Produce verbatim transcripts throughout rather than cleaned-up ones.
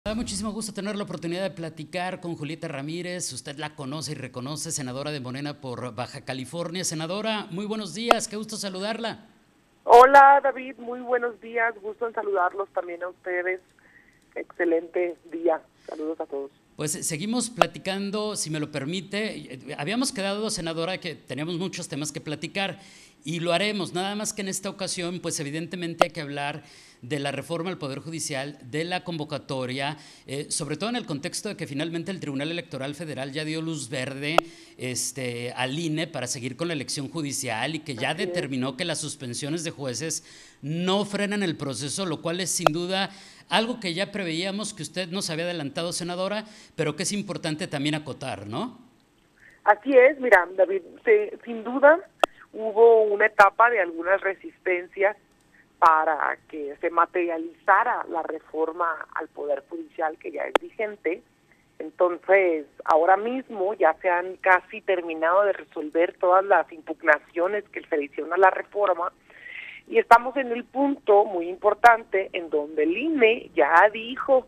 Me da muchísimo gusto tener la oportunidad de platicar con Julieta Ramírez. Usted la conoce y reconoce, senadora de Morena por Baja California. Senadora, muy buenos días, qué gusto saludarla. Hola David, muy buenos días, gusto en saludarlos también a ustedes. Excelente día, saludos a todos. Pues seguimos platicando, si me lo permite. Habíamos quedado, senadora, que teníamos muchos temas que platicar y lo haremos, nada más que en esta ocasión, pues evidentemente hay que hablar de la reforma al Poder Judicial, de la convocatoria, eh, sobre todo en el contexto de que finalmente el Tribunal Electoral Federal ya dio luz verde este, al I N E para seguir con la elección judicial y que ya Así es. determinó que las suspensiones de jueces no frenan el proceso, lo cual es sin duda algo que ya preveíamos que usted nos había adelantado, senadora, pero que es importante también acotar, ¿no? Así es, mira, David, se, sin duda hubo una etapa de algunas resistencias para que se materializara la reforma al Poder Judicial que ya es vigente. Entonces, ahora mismo ya se han casi terminado de resolver todas las impugnaciones que se le hicieron a la reforma y estamos en el punto muy importante en donde el I N E ya dijo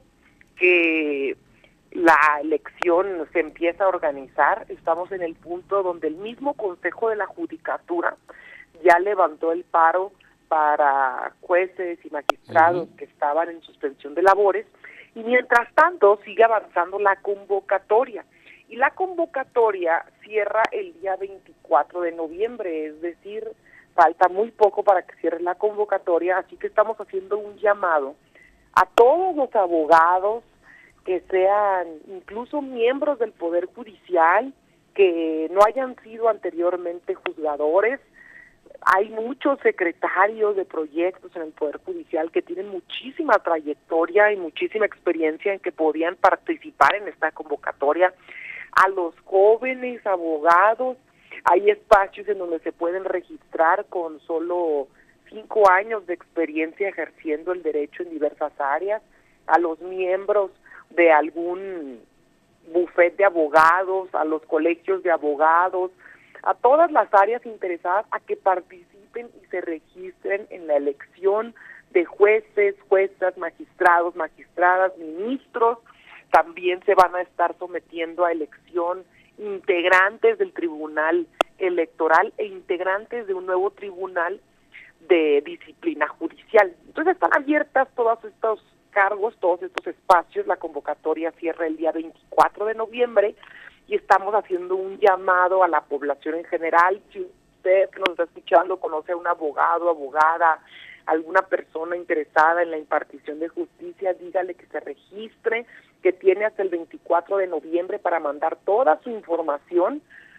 que la elección se empieza a organizar. Estamos en el punto donde el mismo Consejo de la Judicatura ya levantó el paro para jueces y magistrados uh-huh. que estaban en suspensión de labores, y mientras tanto sigue avanzando la convocatoria, y la convocatoria cierra el día veinticuatro de noviembre, es decir, falta muy poco para que cierre la convocatoria, así que estamos haciendo un llamado a todos los abogados que sean incluso miembros del Poder Judicial, que no hayan sido anteriormente juzgadores. Hay muchos secretarios de proyectos en el Poder Judicial que tienen muchísima trayectoria y muchísima experiencia en que podían participar en esta convocatoria. A los jóvenes abogados, hay espacios en donde se pueden registrar con solo cinco años de experiencia ejerciendo el derecho en diversas áreas. A los miembros de algún bufete de abogados, a los colegios de abogados, a todas las áreas interesadas a que participen y se registren en la elección de jueces, juezas, magistrados, magistradas, ministros. También se van a estar sometiendo a elección integrantes del Tribunal Electoral e integrantes de un nuevo tribunal de disciplina judicial. Entonces están abiertas todos estos cargos, todos estos espacios. La convocatoria cierra el día veinticuatro de noviembre y estamos haciendo un llamado a la población en general. Si usted que nos está escuchando conoce a un abogado, abogada, alguna persona interesada en la impartición de justicia, dígale que se registre, que tiene hasta el veinticuatro de noviembre para mandar toda su información,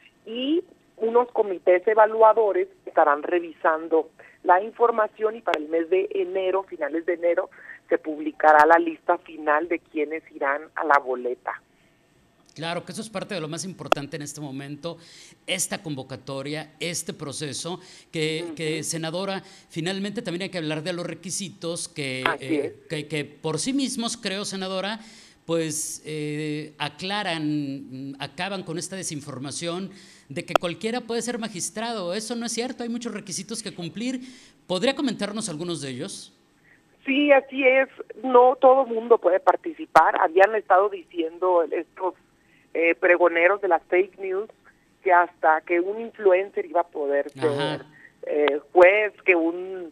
y unos comités evaluadores estarán revisando la información, y para el mes de enero, finales de enero, se publicará la lista final de quienes irán a la boleta. Claro, que eso es parte de lo más importante en este momento, esta convocatoria, este proceso, que, uh-huh. que senadora, finalmente también hay que hablar de los requisitos que, eh, que, que por sí mismos, creo, senadora, pues eh, aclaran, acaban con esta desinformación de que cualquiera puede ser magistrado. Eso no es cierto, hay muchos requisitos que cumplir. ¿Podría comentarnos algunos de ellos? Sí, así es, no todo mundo puede participar. Habían estado diciendo estos Eh, pregoneros de las fake news que hasta que un influencer iba a poder ser eh, juez, que un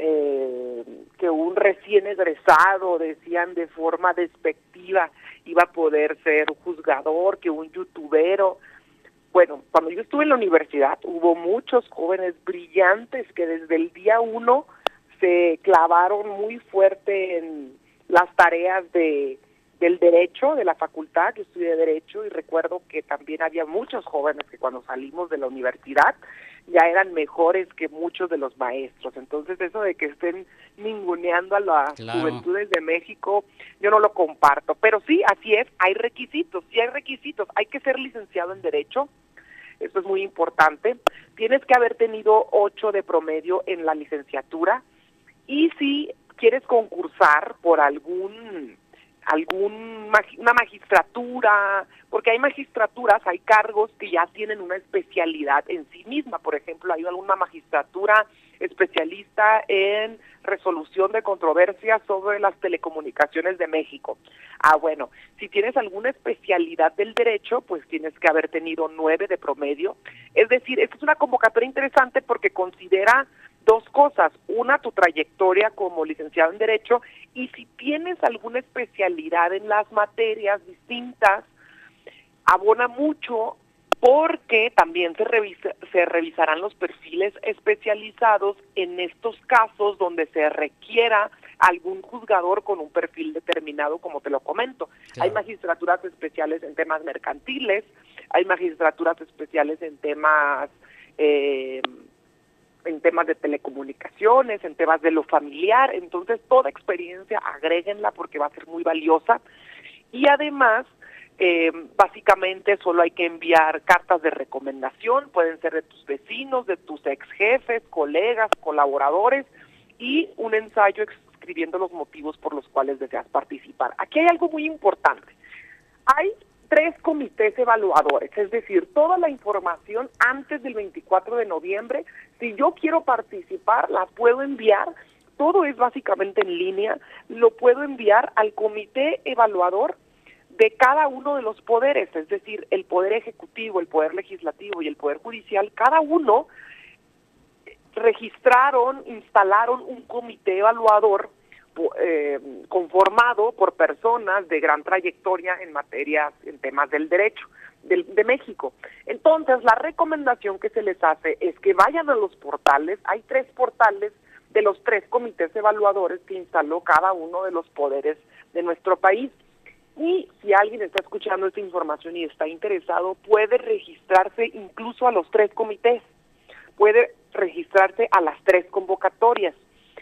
eh, que un recién egresado, decían de forma despectiva, iba a poder ser juzgador, que un youtubero. Bueno, cuando yo estuve en la universidad hubo muchos jóvenes brillantes que desde el día uno se clavaron muy fuerte en las tareas de del derecho, de la facultad. Yo estudié derecho y recuerdo que también había muchos jóvenes que cuando salimos de la universidad ya eran mejores que muchos de los maestros. Entonces eso de que estén ninguneando a las claro. juventudes de México, yo no lo comparto. Pero sí, así es, hay requisitos, sí hay requisitos. Hay que ser licenciado en derecho, eso es muy importante. Tienes que haber tenido ocho de promedio en la licenciatura, y si quieres concursar por algún algún una magistratura, porque hay magistraturas, hay cargos que ya tienen una especialidad en sí misma. Por ejemplo, hay alguna magistratura especialista en resolución de controversias sobre las telecomunicaciones de México. Ah, bueno, si tienes alguna especialidad del derecho, pues tienes que haber tenido nueve de promedio. Es decir, esta es una convocatoria interesante porque considera dos cosas: una, tu trayectoria como licenciado en Derecho, y si tienes alguna especialidad en las materias distintas, abona mucho porque también se, revisa, se revisarán los perfiles especializados en estos casos donde se requiera algún juzgador con un perfil determinado, como te lo comento. Claro. Hay magistraturas especiales en temas mercantiles, hay magistraturas especiales en temas... Eh, en temas de telecomunicaciones, en temas de lo familiar. Entonces toda experiencia agréguenla porque va a ser muy valiosa, y además eh, básicamente solo hay que enviar cartas de recomendación, pueden ser de tus vecinos, de tus ex jefes, colegas, colaboradores, y un ensayo escribiendo los motivos por los cuales deseas participar. Aquí hay algo muy importante: hay tres comités evaluadores, es decir, toda la información antes del veinticuatro de noviembre, si yo quiero participar, la puedo enviar, todo es básicamente en línea, lo puedo enviar al comité evaluador de cada uno de los poderes, es decir, el Poder Ejecutivo, el Poder Legislativo y el Poder Judicial. Cada uno registraron, instalaron un comité evaluador Eh, conformado por personas de gran trayectoria en materias, en temas del derecho de, de México. Entonces, la recomendación que se les hace es que vayan a los portales. Hay tres portales de los tres comités evaluadores que instaló cada uno de los poderes de nuestro país. Y si alguien está escuchando esta información y está interesado, puede registrarse incluso a los tres comités, puede registrarse a las tres convocatorias.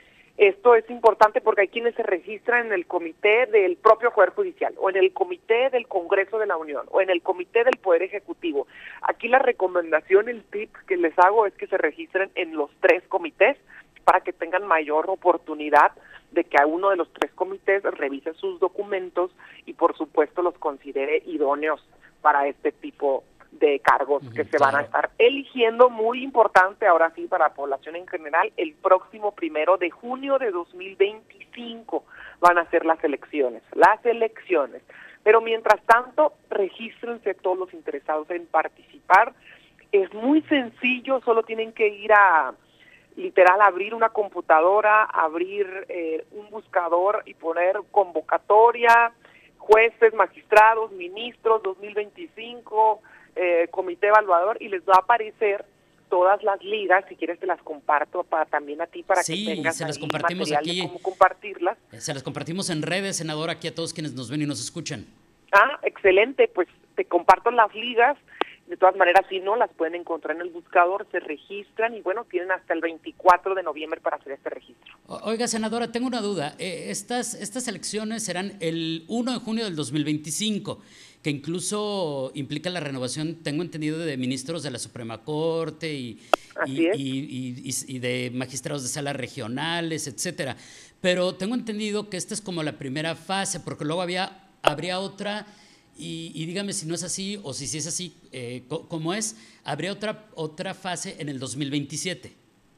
Esto es importante porque hay quienes se registran en el comité del propio Poder Judicial, o en el comité del Congreso de la Unión, o en el comité del Poder Ejecutivo. Aquí la recomendación, el tip que les hago es que se registren en los tres comités para que tengan mayor oportunidad de que a uno de los tres comités revise sus documentos y por supuesto los considere idóneos para este tipo de cargos que se van a estar eligiendo. Muy importante, ahora sí, para la población en general, el próximo primero de junio de dos mil veinticinco van a ser las elecciones, las elecciones. Pero mientras tanto, regístrense todos los interesados en participar. Es muy sencillo, solo tienen que ir a, literal, abrir una computadora, abrir eh, un buscador y poner convocatoria, jueces, magistrados, ministros dos mil veinticinco, Eh, comité evaluador, y les va a aparecer todas las ligas. Si quieres te las comparto para también a ti, para sí, que tengas se las ahí compartimos material aquí, de cómo compartirlas. Se las compartimos en redes, senadora, aquí a todos quienes nos ven y nos escuchan. Ah, excelente, pues te comparto las ligas. De todas maneras, si no, las pueden encontrar en el buscador, se registran y bueno, tienen hasta el veinticuatro de noviembre para hacer este registro. Oiga, senadora, tengo una duda. Eh, estas, estas elecciones serán el uno de junio del dos mil veinticinco, que incluso implica la renovación, tengo entendido, de ministros de la Suprema Corte y, y, y, y, y de magistrados de salas regionales, etcétera. Pero tengo entendido que esta es como la primera fase, porque luego había, habría otra... Y, y dígame si no es así, o si sí es así, eh, ¿cómo es? ¿Habría otra, otra fase en el dos mil veintisiete?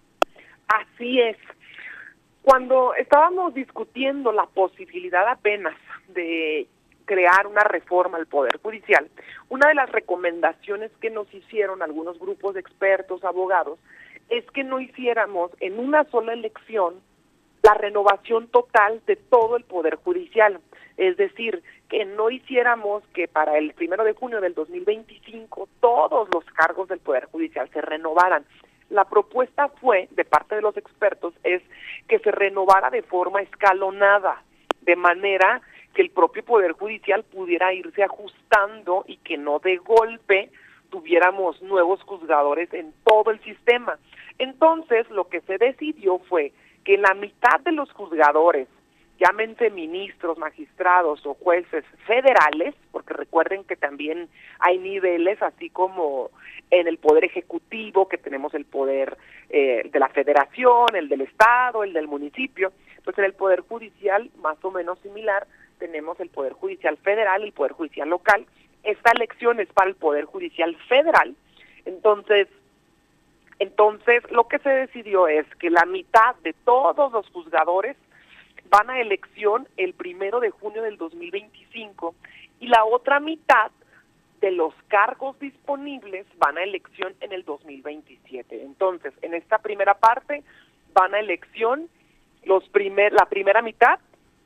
Así es. Cuando estábamos discutiendo la posibilidad apenas de crear una reforma al Poder Judicial, una de las recomendaciones que nos hicieron algunos grupos de expertos, abogados, es que no hiciéramos en una sola elección la renovación total de todo el Poder Judicial. Es decir, que no hiciéramos que para el primero de junio del dos mil veinticinco todos los cargos del Poder Judicial se renovaran. La propuesta fue, de parte de los expertos, es que se renovara de forma escalonada, de manera que el propio Poder Judicial pudiera irse ajustando y que no de golpe tuviéramos nuevos juzgadores en todo el sistema. Entonces, lo que se decidió fue que la mitad de los juzgadores, llámense ministros, magistrados o jueces federales, porque recuerden que también hay niveles, así como en el Poder Ejecutivo, que tenemos el poder eh, de la Federación, el del Estado, el del municipio, pues en el Poder Judicial, más o menos similar, tenemos el Poder Judicial Federal, el Poder Judicial Local. Esta elección es para el Poder Judicial Federal, entonces Entonces, lo que se decidió es que la mitad de todos los juzgadores van a elección el primero de junio del dos mil veinticinco y la otra mitad de los cargos disponibles van a elección en el dos mil veintisiete. Entonces, en esta primera parte van a elección los primer, la primera mitad,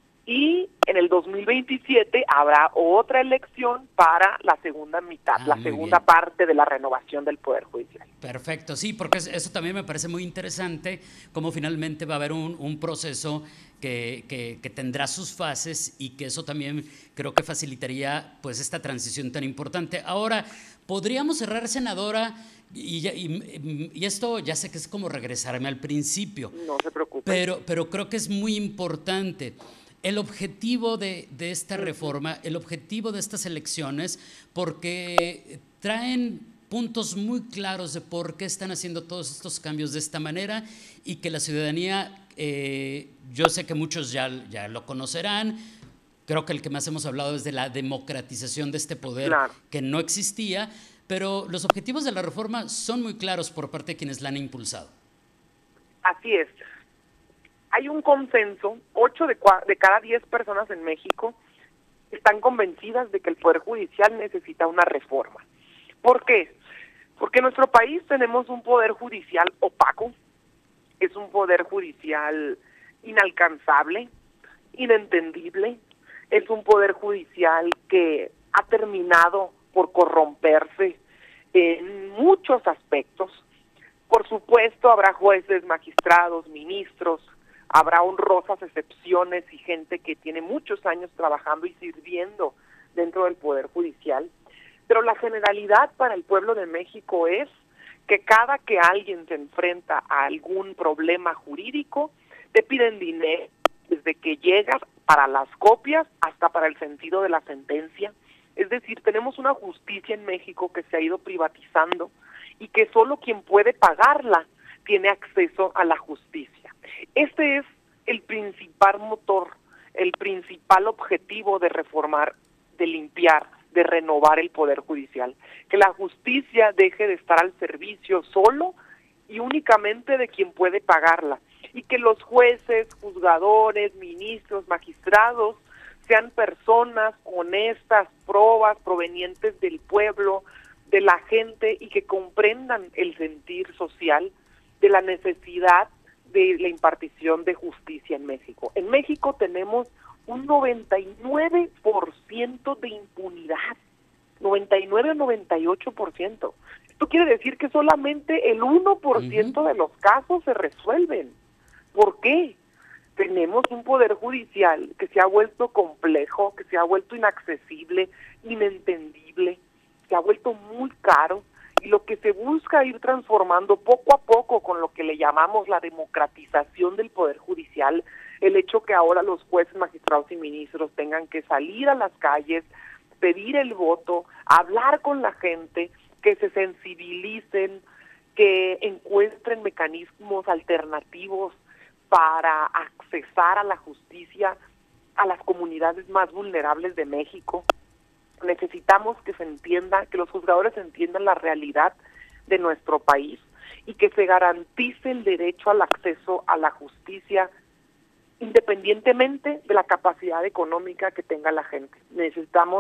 y en el dos mil veintisiete habrá otra elección para la segunda mitad, Ah, la segunda bien. parte de la renovación del Poder Judicial. Perfecto, sí, porque eso también me parece muy interesante, cómo finalmente va a haber un, un proceso que, que, que tendrá sus fases y que eso también creo que facilitaría pues esta transición tan importante. Ahora, podríamos cerrar, senadora, y, y, y esto ya sé que es como regresarme al principio. No se preocupe. Pero, pero creo que es muy importante. El objetivo de, de esta reforma, el objetivo de estas elecciones, porque traen puntos muy claros de por qué están haciendo todos estos cambios de esta manera y que la ciudadanía, eh, yo sé que muchos ya, ya lo conocerán, creo que el que más hemos hablado es de la democratización de este poder, claro, que no existía, pero los objetivos de la reforma son muy claros por parte de quienes la han impulsado. Así es. Hay un consenso, ocho de, de cada diez personas en México están convencidas de que el Poder Judicial necesita una reforma. ¿Por qué? Porque en nuestro país tenemos un Poder Judicial opaco, es un Poder Judicial inalcanzable, inentendible, es un Poder Judicial que ha terminado por corromperse en muchos aspectos. Por supuesto, habrá jueces, magistrados, ministros, habrá honrosas excepciones y gente que tiene muchos años trabajando y sirviendo dentro del Poder Judicial, pero la generalidad para el pueblo de México es que cada que alguien se enfrenta a algún problema jurídico, te piden dinero, desde que llegas para las copias hasta para el sentido de la sentencia. Es decir, tenemos una justicia en México que se ha ido privatizando y que solo quien puede pagarla tiene acceso a la justicia. Este es el principal motor, el principal objetivo de reformar, de limpiar, de renovar el Poder Judicial. Que la justicia deje de estar al servicio solo y únicamente de quien puede pagarla. Y que los jueces, juzgadores, ministros, magistrados sean personas honestas, probas, provenientes del pueblo, de la gente, y que comprendan el sentir social de la necesidad de la impartición de justicia en México. En México tenemos un noventa y nueve por ciento de impunidad, noventa y nueve o noventa y ocho por ciento. Esto quiere decir que solamente el uno por ciento uh-huh. de los casos se resuelven. ¿Por qué? Tenemos un Poder Judicial que se ha vuelto complejo, que se ha vuelto inaccesible, inentendible, se ha vuelto muy caro, y lo que se busca ir transformando poco a poco con lo que le llamamos la democratización del Poder Judicial, el hecho que ahora los jueces, magistrados y ministros tengan que salir a las calles, pedir el voto, hablar con la gente, que se sensibilicen, que encuentren mecanismos alternativos para accesar a la justicia a las comunidades más vulnerables de México. Necesitamos que se entienda, que los juzgadores entiendan la realidad de nuestro país y que se garantice el derecho al acceso a la justicia independientemente de la capacidad económica que tenga la gente. Necesitamos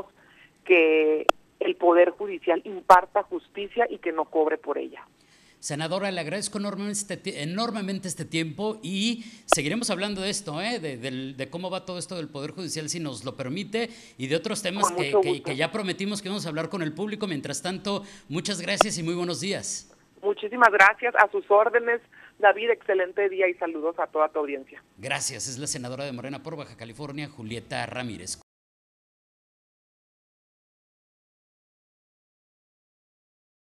que el Poder Judicial imparta justicia y que no cobre por ella. Senadora, le agradezco enormemente este, enormemente este tiempo y seguiremos hablando de esto, ¿eh? de, de, de cómo va todo esto del Poder Judicial, si nos lo permite, y de otros temas que, que, que ya prometimos que vamos a hablar con el público. Mientras tanto, muchas gracias y muy buenos días. Muchísimas gracias, a sus órdenes, David, excelente día y saludos a toda tu audiencia. Gracias, es la senadora de Morena por Baja California, Julieta Ramírez.